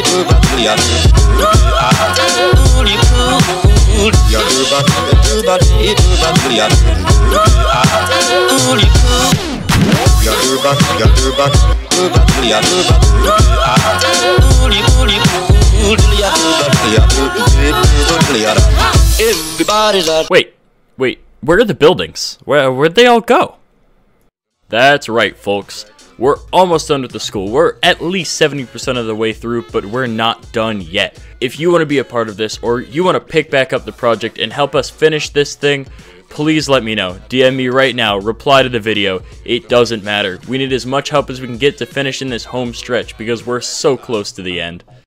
Wait, where are the buildings? Where'd they all go? That's right, folks. We're almost done with the school. We're at least 70% of the way through, but we're not done yet. If you want to be a part of this, or you want to pick back up the project and help us finish this thing, please let me know. DM me right now, reply to the video. It doesn't matter. We need as much help as we can get to finishing this home stretch because we're so close to the end.